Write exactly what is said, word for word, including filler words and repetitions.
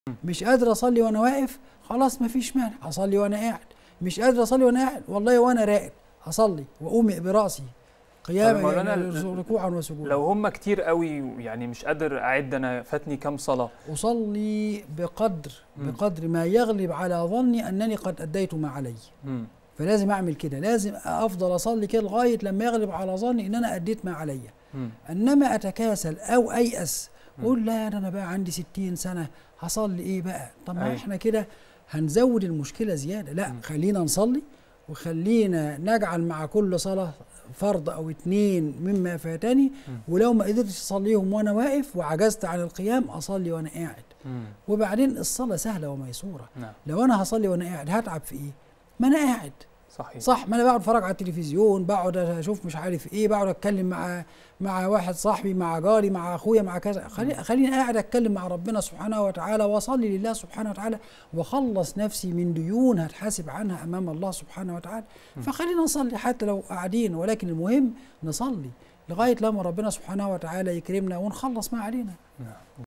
مش قادر اصلي وانا واقف، خلاص مفيش مانع اصلي وانا قاعد. مش قادر اصلي وانا قاعد، والله وانا راقد اصلي واومئ براسي قياما يعني ركوعا وسجودا. لو هم كتير قوي يعني مش قادر اعد انا فاتني كام صلاه، اصلي بقدر مم. بقدر ما يغلب على ظني انني قد اديت ما علي. مم. فلازم اعمل كده، لازم افضل اصلي كده لغايه لما يغلب على ظني ان انا اديت ما علي. انما اتكاسل او ايأس اقول لا انا بقى عندي ستين سنه هصلي ايه بقى؟ طب ما احنا كده هنزود المشكله زياده. لا، مم. خلينا نصلي وخلينا نجعل مع كل صلاه فرض او اتنين مما فاتني، ولو ما قدرتش اصليهم وانا واقف وعجزت عن القيام اصلي وانا قاعد. مم. وبعدين الصلاه سهله وميسوره. نعم. لو انا هصلي وانا قاعد هتعب في ايه؟ ما انا قاعد. صحيح. صح، ما انا بقعد اتفرج على التلفزيون، بقعد اشوف مش عارف ايه، بقعد اتكلم مع مع واحد صاحبي، مع جاري، مع اخويا، مع كذا. خلي خليني قاعد اتكلم مع ربنا سبحانه وتعالى واصلي لله سبحانه وتعالى واخلص نفسي من ديون هتحاسب عنها امام الله سبحانه وتعالى. فخلينا نصلي حتى لو قاعدين، ولكن المهم نصلي لغايه لما ربنا سبحانه وتعالى يكرمنا ونخلص ما علينا.